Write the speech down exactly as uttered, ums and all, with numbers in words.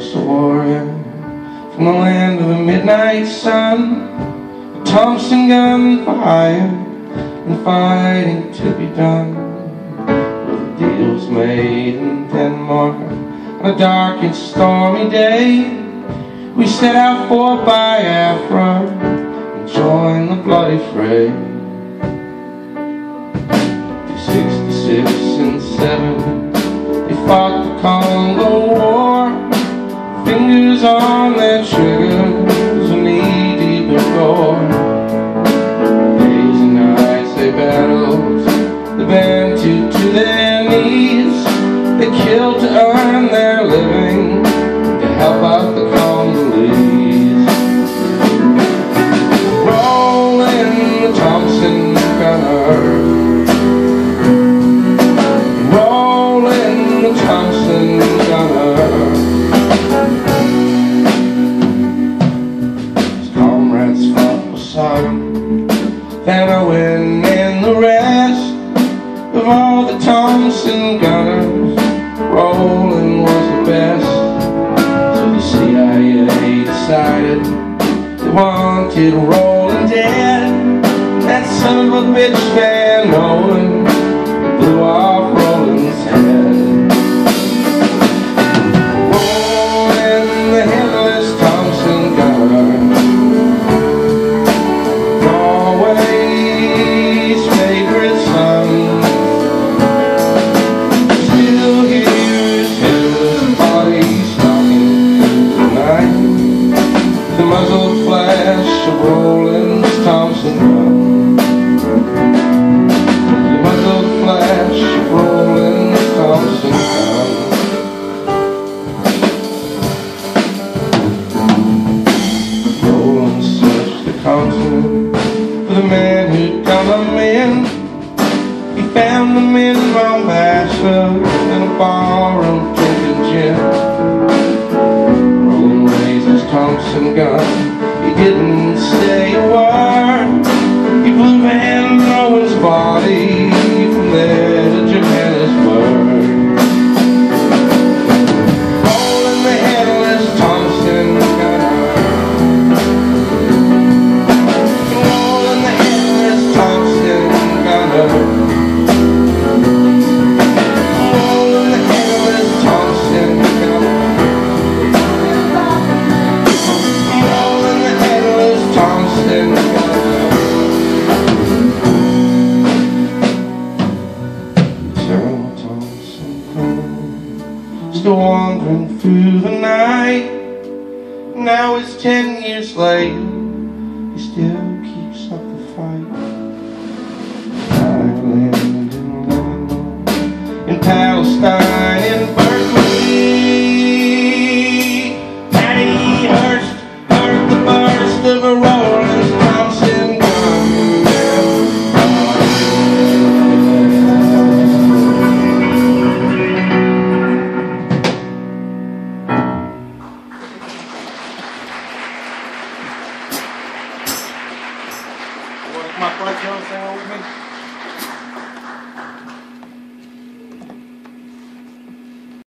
was a warrior from the land of the midnight sun, a Thompson gun for hire and fighting to be done. Well, the deal's made in Denmark on a dark and stormy day. We set out for Biafra and joined the bloody fray. sixty-six and seven, they fought the Congo War. Fingers on their triggers, knee deep in gore. Days and nights they battled the Bantu to their knees. They killed to earn their living, to help out the Congolese. Roland, the Thompson gunner. Roland, the Thompson gunner. His comrades fought beside him, Van Owen and the rest. Of all the Thompson gunners, Roland was the best. So the C I A decided they wanted Roland dead. That son of a bitch Van Owen blew off Roland's head. Roland, the headless Thompson gunner, Norway's favorite son. The muzzle flash of Roland's Thompson gun. The muzzle flash of Roland's Thompson gun. Roland searched the continent for the man who'd done him in. He found them in Mombasa in a barroom drinking gin. Thompson gun, he didn't say a word. He blew Van Owen's body from there to Johannesburg. Roland, the headless Thompson gunner. Roland, the headless Thompson gunner. Roland, the headless Thompson gunner. Still wandering through the night. Now it's ten years later, he still keeps up the fight. Ireland, in Lebanon, in Palestine, in Berkeley. Patty Hearst heard the burst of a Roland Thompson gun. My friend, you want to sing with me?